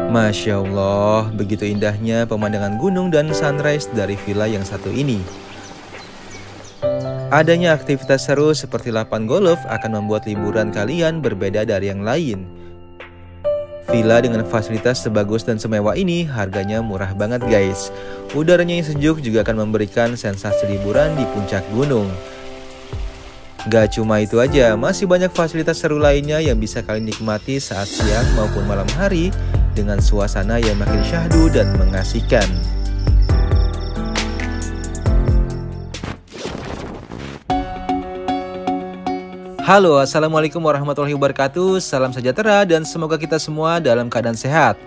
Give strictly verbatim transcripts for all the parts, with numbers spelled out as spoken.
Masya Allah, begitu indahnya pemandangan gunung dan sunrise dari villa yang satu ini. Adanya aktivitas seru seperti lapangan golf akan membuat liburan kalian berbeda dari yang lain. Villa dengan fasilitas sebagus dan semewah ini harganya murah banget guys. Udaranya yang sejuk juga akan memberikan sensasi liburan di puncak gunung. Gak cuma itu aja, masih banyak fasilitas seru lainnya yang bisa kalian nikmati saat siang maupun malam hari dengan suasana yang makin syahdu dan mengasihkan. Halo, assalamualaikum warahmatullahi wabarakatuh. Salam sejahtera dan semoga kita semua dalam keadaan sehat.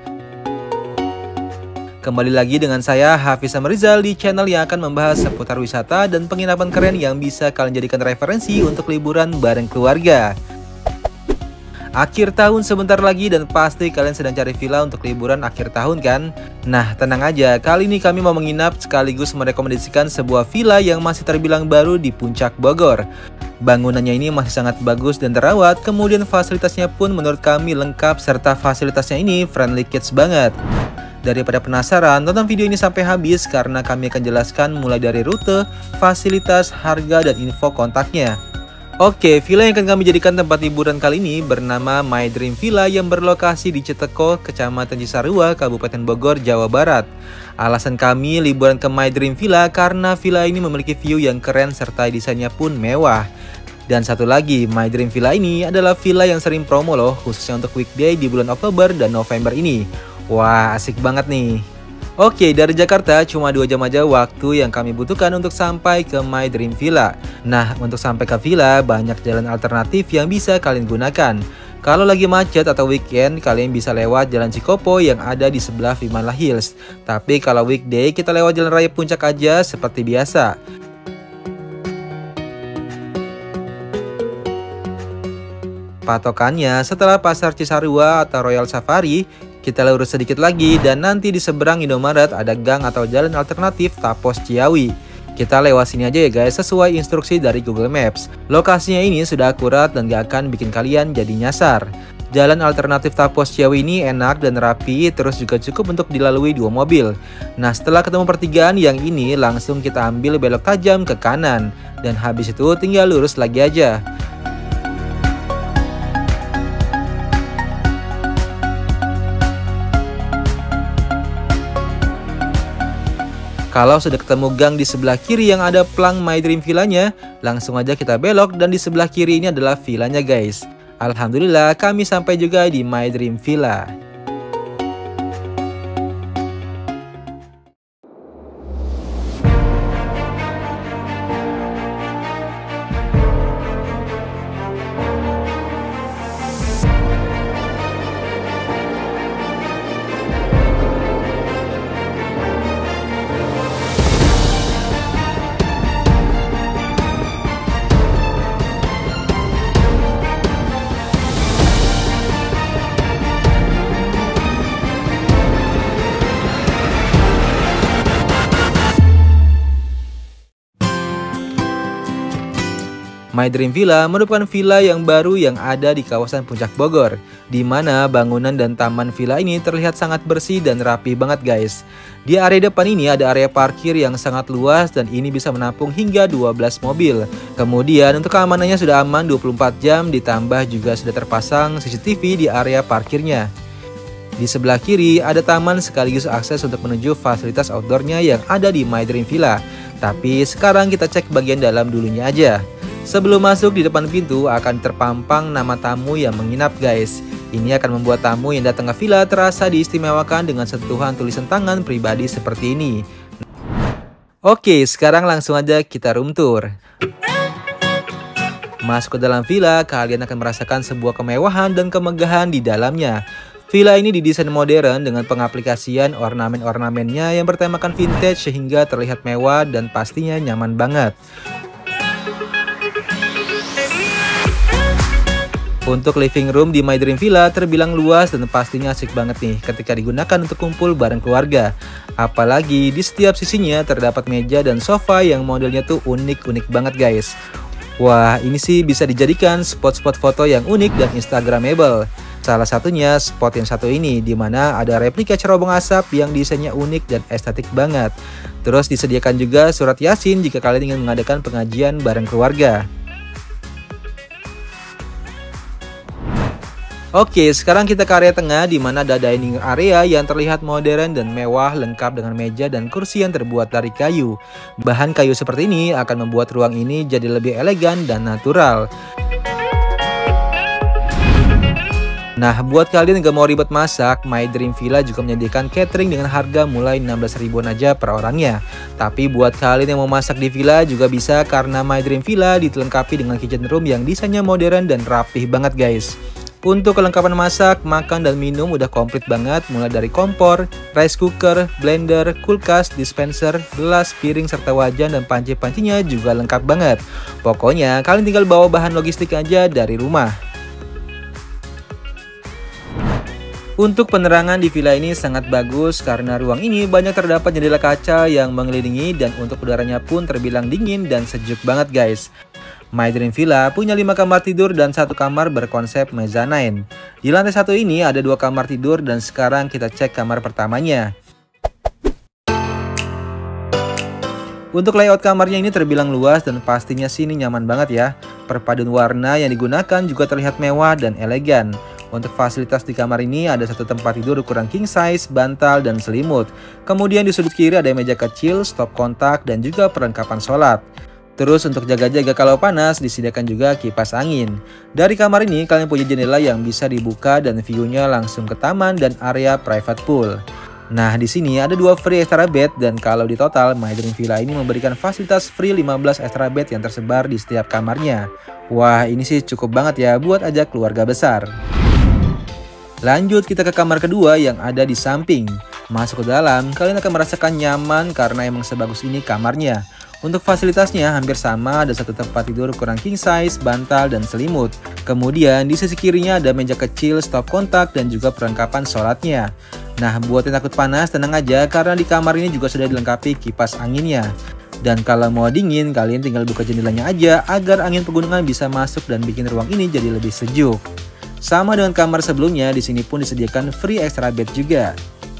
Kembali lagi dengan saya Hafiz Rizal di channel yang akan membahas seputar wisata dan penginapan keren yang bisa kalian jadikan referensi untuk liburan bareng keluarga. Akhir tahun sebentar lagi dan pasti kalian sedang cari villa untuk liburan akhir tahun kan? Nah, tenang aja, kali ini kami mau menginap sekaligus merekomendasikan sebuah villa yang masih terbilang baru di Puncak Bogor. Bangunannya ini masih sangat bagus dan terawat, kemudian fasilitasnya pun menurut kami lengkap serta fasilitasnya ini friendly kids banget. Daripada penasaran, tonton video ini sampai habis karena kami akan jelaskan mulai dari rute, fasilitas, harga, dan info kontaknya. Oke, villa yang akan kami jadikan tempat liburan kali ini bernama My Dream Villa yang berlokasi di Citeko, Kecamatan Cisarua, Kabupaten Bogor, Jawa Barat. Alasan kami liburan ke My Dream Villa karena villa ini memiliki view yang keren serta desainnya pun mewah. Dan satu lagi, My Dream Villa ini adalah villa yang sering promo loh, khususnya untuk weekday di bulan Oktober dan November ini. Wah, asik banget nih. Oke, dari Jakarta cuma dua jam aja waktu yang kami butuhkan untuk sampai ke My Dream Villa. Nah, untuk sampai ke villa banyak jalan alternatif yang bisa kalian gunakan. Kalau lagi macet atau weekend, kalian bisa lewat jalan Cikopo yang ada di sebelah Vimala Hills. Tapi kalau weekday, kita lewat jalan raya Puncak aja seperti biasa. Patokannya setelah Pasar Cisarua atau Royal Safari, kita lurus sedikit lagi dan nanti di seberang Indomaret ada gang atau jalan alternatif Tapos Ciawi. Kita lewat sini aja ya guys, sesuai instruksi dari Google Maps. Lokasinya ini sudah akurat dan gak akan bikin kalian jadi nyasar. Jalan alternatif Tapos Ciawi ini enak dan rapi, terus juga cukup untuk dilalui dua mobil. Nah, setelah ketemu pertigaan yang ini langsung kita ambil belok tajam ke kanan. Dan habis itu tinggal lurus lagi aja. Kalau sudah ketemu gang di sebelah kiri yang ada plang My Dream Villanya, langsung aja kita belok dan di sebelah kiri ini adalah villanya guys. Alhamdulillah kami sampai juga di My Dream Villa. My Dream Villa merupakan villa yang baru yang ada di kawasan Puncak Bogor, di mana bangunan dan taman villa ini terlihat sangat bersih dan rapi banget guys. Di area depan ini ada area parkir yang sangat luas dan ini bisa menampung hingga dua belas mobil. Kemudian untuk keamanannya sudah aman dua puluh empat jam, ditambah juga sudah terpasang C C T V di area parkirnya. Di sebelah kiri ada taman sekaligus akses untuk menuju fasilitas outdoornya yang ada di My Dream Villa. Tapi sekarang kita cek bagian dalam dulunya aja. Sebelum masuk di depan pintu akan terpampang nama tamu yang menginap guys. Ini akan membuat tamu yang datang ke villa terasa diistimewakan dengan sentuhan tulisan tangan pribadi seperti ini. Oke, sekarang langsung aja kita room tour. Masuk ke dalam villa, kalian akan merasakan sebuah kemewahan dan kemegahan di dalamnya. Villa ini didesain modern dengan pengaplikasian ornamen-ornamennya yang bertemakan vintage sehingga terlihat mewah dan pastinya nyaman banget. Untuk living room di My Dream Villa terbilang luas dan pastinya asik banget nih ketika digunakan untuk kumpul bareng keluarga. Apalagi di setiap sisinya terdapat meja dan sofa yang modelnya tuh unik-unik banget guys. Wah, ini sih bisa dijadikan spot-spot foto yang unik dan instagramable. Salah satunya spot yang satu ini, di mana ada replika cerobong asap yang desainnya unik dan estetik banget. Terus disediakan juga surat Yasin jika kalian ingin mengadakan pengajian bareng keluarga. Oke, sekarang kita ke area tengah di mana ada dining area yang terlihat modern dan mewah, lengkap dengan meja dan kursi yang terbuat dari kayu. Bahan kayu seperti ini akan membuat ruang ini jadi lebih elegan dan natural. Nah, buat kalian yang gak mau ribet masak, My Dream Villa juga menyediakan catering dengan harga mulai enam belas ribuan aja per orangnya. Tapi buat kalian yang mau masak di villa juga bisa, karena My Dream Villa dilengkapi dengan kitchen room yang desainnya modern dan rapih banget guys. Untuk kelengkapan masak, makan, dan minum udah komplit banget, mulai dari kompor, rice cooker, blender, kulkas, dispenser, gelas, piring, serta wajan dan panci-pancinya juga lengkap banget. Pokoknya kalian tinggal bawa bahan logistik aja dari rumah. Untuk penerangan di villa ini sangat bagus karena ruang ini banyak terdapat jendela kaca yang mengelilingi, dan untuk udaranya pun terbilang dingin dan sejuk banget guys. My Dream Villa punya lima kamar tidur dan satu kamar berkonsep mezzanine. Di lantai satu ini ada dua kamar tidur, dan sekarang kita cek kamar pertamanya. Untuk layout kamarnya ini terbilang luas dan pastinya sini nyaman banget ya. Perpaduan warna yang digunakan juga terlihat mewah dan elegan. Untuk fasilitas di kamar ini ada satu tempat tidur ukuran king size, bantal, dan selimut. Kemudian di sudut kiri ada meja kecil, stop kontak, dan juga perlengkapan sholat. Terus untuk jaga-jaga kalau panas disediakan juga kipas angin. Dari kamar ini kalian punya jendela yang bisa dibuka dan view-nya langsung ke taman dan area private pool. Nah, di sini ada dua free extra bed, dan kalau di total My Dream Villa ini memberikan fasilitas free lima belas extra bed yang tersebar di setiap kamarnya. Wah, ini sih cukup banget ya buat ajak keluarga besar. Lanjut kita ke kamar kedua yang ada di samping. Masuk ke dalam, kalian akan merasakan nyaman karena emang sebagus ini kamarnya. Untuk fasilitasnya hampir sama, ada satu tempat tidur ukuran king size, bantal, dan selimut. Kemudian di sisi kirinya ada meja kecil, stop kontak, dan juga perlengkapan sholatnya. Nah, buat yang takut panas tenang aja karena di kamar ini juga sudah dilengkapi kipas anginnya. Dan kalau mau dingin, kalian tinggal buka jendelanya aja agar angin pegunungan bisa masuk dan bikin ruang ini jadi lebih sejuk. Sama dengan kamar sebelumnya, di sini pun disediakan free extra bed juga.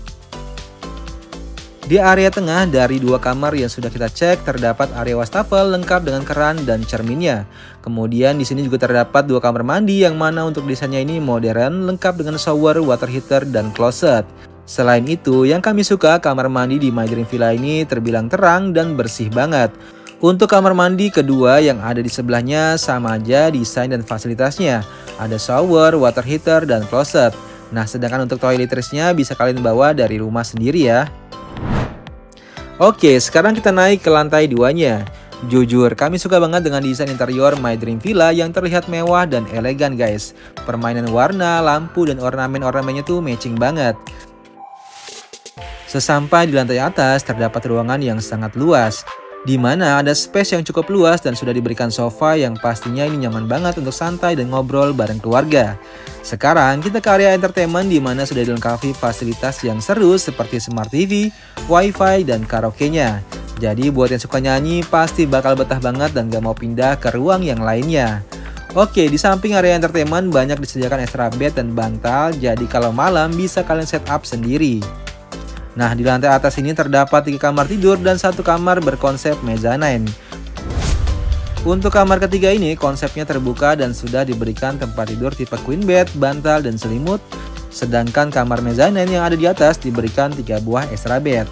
Di area tengah dari dua kamar yang sudah kita cek terdapat area wastafel lengkap dengan keran dan cerminnya. Kemudian di sini juga terdapat dua kamar mandi yang mana untuk desainnya ini modern, lengkap dengan shower, water heater, dan closet. Selain itu, yang kami suka kamar mandi di My Dream Villa ini terbilang terang dan bersih banget. Untuk kamar mandi kedua yang ada di sebelahnya sama aja desain dan fasilitasnya. Ada shower, water heater, dan closet. Nah, sedangkan untuk toiletries-nya bisa kalian bawa dari rumah sendiri ya. Oke, sekarang kita naik ke lantai duanya. Jujur, kami suka banget dengan desain interior My Dream Villa yang terlihat mewah dan elegan guys. Permainan warna, lampu, dan ornamen-ornamennya tuh matching banget. Sesampai di lantai atas terdapat ruangan yang sangat luas, di mana ada space yang cukup luas dan sudah diberikan sofa yang pastinya ini nyaman banget untuk santai dan ngobrol bareng keluarga. Sekarang kita ke area entertainment di mana sudah dilengkapi fasilitas yang seru seperti smart T V, wifi, dan karaoke-nya. Jadi buat yang suka nyanyi pasti bakal betah banget dan gak mau pindah ke ruang yang lainnya. Oke, di samping area entertainment banyak disediakan extra bed dan bantal, jadi kalau malam bisa kalian set up sendiri. Nah, di lantai atas ini terdapat tiga kamar tidur dan satu kamar berkonsep mezzanine. Untuk kamar ketiga ini konsepnya terbuka dan sudah diberikan tempat tidur tipe queen bed, bantal, dan selimut. Sedangkan kamar mezzanine yang ada di atas diberikan tiga buah extra bed.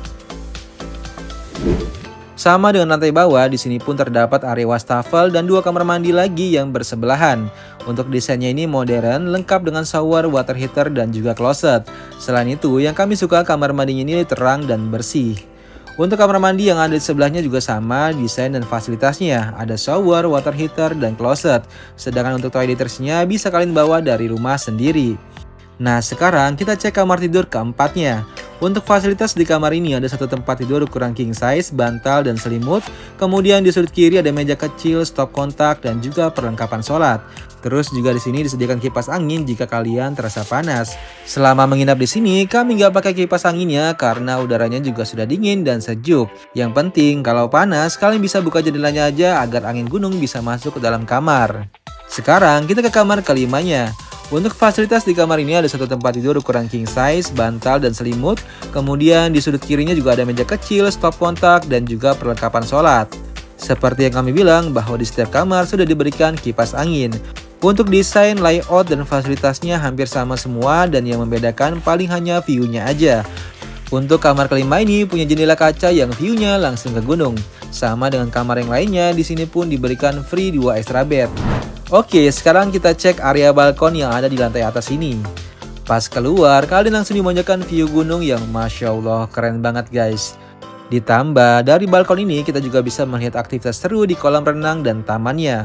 Sama dengan lantai bawah, di sini pun terdapat area wastafel dan dua kamar mandi lagi yang bersebelahan. Untuk desainnya ini modern, lengkap dengan shower, water heater, dan juga closet. Selain itu, yang kami suka kamar mandinya ini terang dan bersih. Untuk kamar mandi yang ada di sebelahnya juga sama desain dan fasilitasnya. Ada shower, water heater, dan closet. Sedangkan untuk toiletries-nya bisa kalian bawa dari rumah sendiri. Nah, sekarang kita cek kamar tidur keempatnya. Untuk fasilitas di kamar ini ada satu tempat tidur ukuran king size, bantal, dan selimut. Kemudian di sudut kiri ada meja kecil, stop kontak, dan juga perlengkapan sholat. Terus juga di sini disediakan kipas angin jika kalian terasa panas. Selama menginap di sini, kami nggak pakai kipas anginnya karena udaranya juga sudah dingin dan sejuk. Yang penting kalau panas, kalian bisa buka jendelanya aja agar angin gunung bisa masuk ke dalam kamar. Sekarang kita ke kamar kelimanya. Untuk fasilitas di kamar ini ada satu tempat tidur ukuran king size, bantal dan selimut. Kemudian di sudut kirinya juga ada meja kecil, stop kontak, dan juga perlengkapan sholat. Seperti yang kami bilang bahwa di setiap kamar sudah diberikan kipas angin. Untuk desain, layout, dan fasilitasnya hampir sama semua dan yang membedakan paling hanya view-nya aja. Untuk kamar kelima ini punya jendela kaca yang view-nya langsung ke gunung. Sama dengan kamar yang lainnya, di sini pun diberikan free dua extra bed. Oke, sekarang kita cek area balkon yang ada di lantai atas ini. Pas keluar, kalian langsung dimanjakan view gunung yang Masya Allah keren banget guys. Ditambah, dari balkon ini kita juga bisa melihat aktivitas seru di kolam renang dan tamannya.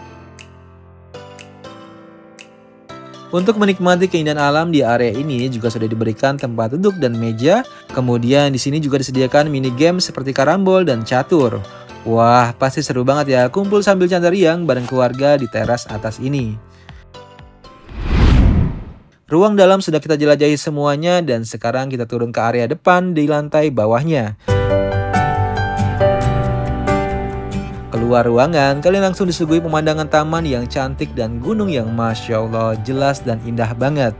Untuk menikmati keindahan alam di area ini juga sudah diberikan tempat duduk dan meja. Kemudian di sini juga disediakan mini game seperti karambol dan catur. Wah, pasti seru banget ya kumpul sambil canda riang bareng keluarga di teras atas ini. Ruang dalam sudah kita jelajahi semuanya dan sekarang kita turun ke area depan di lantai bawahnya. Keluar ruangan, kalian langsung disuguhi pemandangan taman yang cantik dan gunung yang Masya Allah jelas dan indah banget.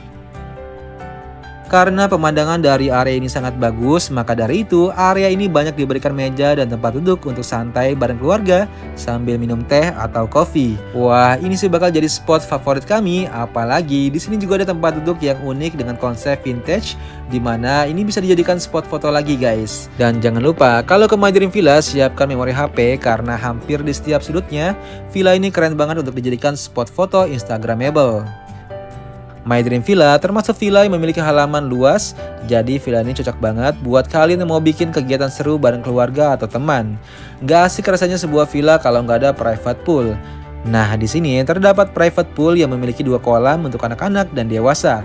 Karena pemandangan dari area ini sangat bagus, maka dari itu area ini banyak diberikan meja dan tempat duduk untuk santai bareng keluarga sambil minum teh atau kopi. Wah, ini sih bakal jadi spot favorit kami, apalagi di sini juga ada tempat duduk yang unik dengan konsep vintage, dimana ini bisa dijadikan spot foto lagi guys. Dan jangan lupa kalau ke My Dream Villa siapkan memori H P karena hampir di setiap sudutnya villa ini keren banget untuk dijadikan spot foto instagramable. My Dream Villa termasuk villa yang memiliki halaman luas, jadi villa ini cocok banget buat kalian yang mau bikin kegiatan seru bareng keluarga atau teman. Gak asik rasanya sebuah villa kalau nggak ada private pool. Nah, di sini terdapat private pool yang memiliki dua kolam untuk anak-anak dan dewasa.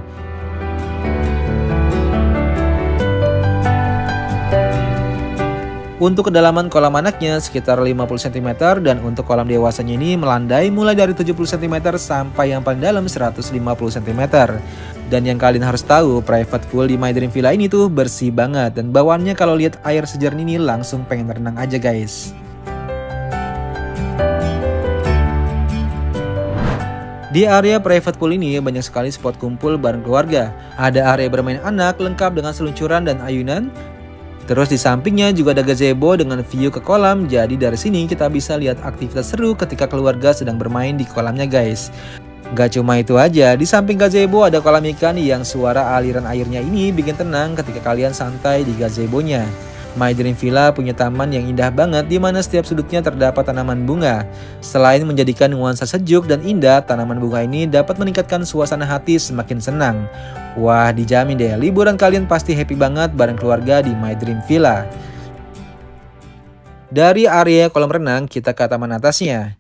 Untuk kedalaman kolam anaknya sekitar lima puluh sentimeter dan untuk kolam dewasanya ini melandai mulai dari tujuh puluh sentimeter sampai yang paling dalam seratus lima puluh sentimeter. Dan yang kalian harus tahu, private pool di My Dream Villa ini tuh bersih banget dan bawaannya kalau lihat air sejernih ini langsung pengen renang aja guys. Di area private pool ini banyak sekali spot kumpul bareng keluarga. Ada area bermain anak lengkap dengan seluncuran dan ayunan. Terus di sampingnya juga ada gazebo dengan view ke kolam, jadi dari sini kita bisa lihat aktivitas seru ketika keluarga sedang bermain di kolamnya guys. Gak cuma itu aja, di samping gazebo ada kolam ikan yang suara aliran airnya ini bikin tenang ketika kalian santai di gazebonya. My Dream Villa punya taman yang indah banget di mana setiap sudutnya terdapat tanaman bunga. Selain menjadikan nuansa sejuk dan indah, tanaman bunga ini dapat meningkatkan suasana hati semakin senang. Wah, dijamin deh liburan kalian pasti happy banget bareng keluarga di My Dream Villa. Dari area kolam renang kita ke taman atasnya.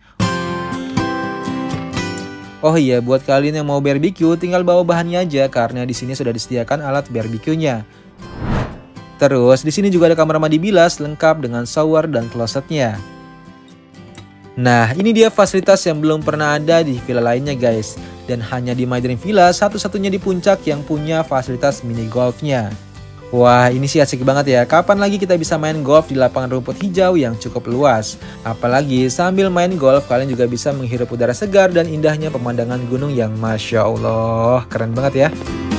Oh iya, buat kalian yang mau barbecue tinggal bawa bahannya aja karena di sini sudah disediakan alat barbecue-nya. Terus di sini juga ada kamar mandi bilas lengkap dengan shower dan klosetnya. Nah, ini dia fasilitas yang belum pernah ada di villa lainnya guys. Dan hanya di My Dream Villa satu-satunya di puncak yang punya fasilitas mini golfnya. Wah, ini sih asik banget ya. Kapan lagi kita bisa main golf di lapangan rumput hijau yang cukup luas. Apalagi sambil main golf kalian juga bisa menghirup udara segar dan indahnya pemandangan gunung yang Masya Allah keren banget ya.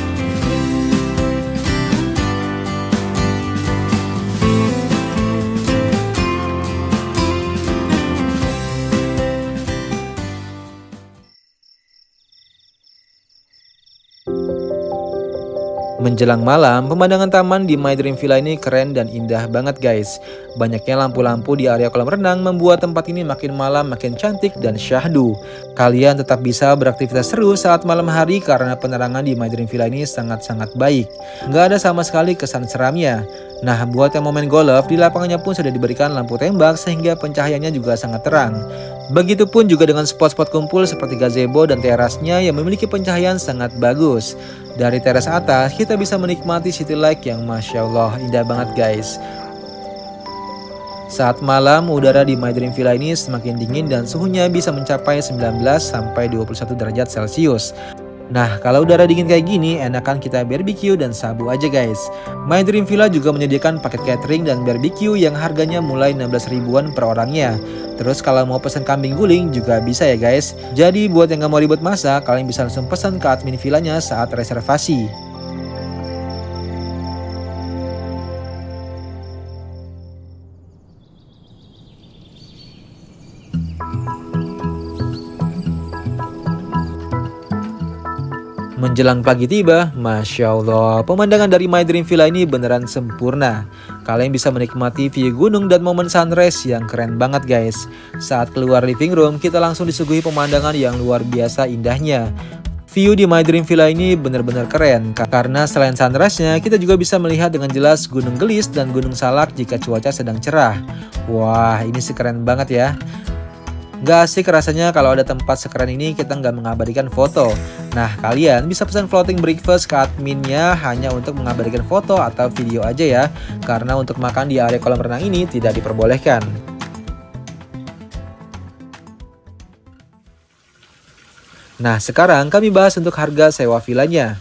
Menjelang malam, pemandangan taman di My Dream Villa ini keren dan indah banget guys. Banyaknya lampu-lampu di area kolam renang membuat tempat ini makin malam makin cantik dan syahdu. Kalian tetap bisa beraktivitas seru saat malam hari karena penerangan di My Dream Villa ini sangat-sangat baik. Nggak ada sama sekali kesan seramnya. Nah, buat yang mau main golf, di lapangannya pun sudah diberikan lampu tembak sehingga pencahayaannya juga sangat terang. Begitupun juga dengan spot-spot kumpul seperti gazebo dan terasnya yang memiliki pencahayaan sangat bagus. Dari teras atas, kita bisa menikmati city light yang Masya Allah indah banget guys. Saat malam, udara di My Dream Villa ini semakin dingin dan suhunya bisa mencapai sembilan belas sampai dua puluh satu derajat Celcius. Nah, kalau udara dingin kayak gini, enakan kita barbecue dan sabu aja guys. My Dream Villa juga menyediakan paket catering dan barbecue yang harganya mulai enam belas ribuan per orangnya. Terus kalau mau pesan kambing guling juga bisa ya guys. Jadi buat yang gak mau ribet masak, kalian bisa langsung pesan ke admin villanya saat reservasi. Menjelang pagi tiba, Masya Allah, pemandangan dari My Dream Villa ini beneran sempurna. Kalian bisa menikmati view gunung dan momen sunrise yang keren banget guys. Saat keluar living room, kita langsung disuguhi pemandangan yang luar biasa indahnya. View di My Dream Villa ini bener-bener keren, karena selain sunrise-nya, kita juga bisa melihat dengan jelas Gunung Gelis dan Gunung Salak jika cuaca sedang cerah. Wah, ini sih keren banget ya. Gak asik rasanya kalau ada tempat sekeren ini kita nggak mengabadikan foto. Nah, kalian bisa pesan floating breakfast ke adminnya hanya untuk mengabadikan foto atau video aja ya. Karena untuk makan di area kolam renang ini tidak diperbolehkan. Nah, sekarang kami bahas untuk harga sewa villanya.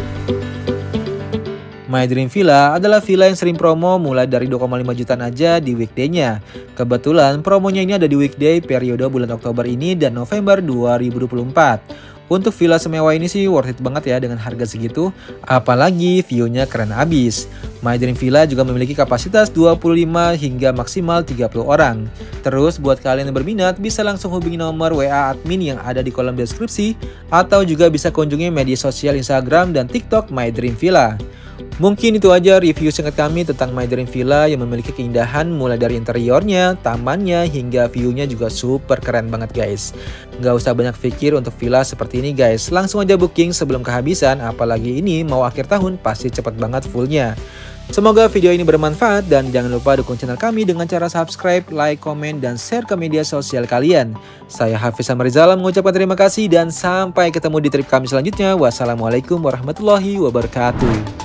My Dream Villa adalah villa yang sering promo mulai dari dua koma lima jutaan aja di weekday-nya. Kebetulan promonya ini ada di weekday periode bulan Oktober ini dan November dua ribu dua puluh empat. Untuk villa semewah ini sih worth it banget ya dengan harga segitu, apalagi view-nya keren abis. My Dream Villa juga memiliki kapasitas dua puluh lima hingga maksimal tiga puluh orang. Terus buat kalian yang berminat bisa langsung hubungi nomor W A admin yang ada di kolom deskripsi atau juga bisa kunjungi media sosial Instagram dan TikTok My Dream Villa. Mungkin itu aja review singkat kami tentang My Dream Villa yang memiliki keindahan mulai dari interiornya, tamannya, hingga view-nya juga super keren banget guys. Nggak usah banyak pikir untuk villa seperti ini guys, langsung aja booking sebelum kehabisan, apalagi ini mau akhir tahun pasti cepet banget fullnya. Semoga video ini bermanfaat dan jangan lupa dukung channel kami dengan cara subscribe, like, komen, dan share ke media sosial kalian. Saya Hafiz Samarizal mengucapkan terima kasih dan sampai ketemu di trip kami selanjutnya. Wassalamualaikum warahmatullahi wabarakatuh.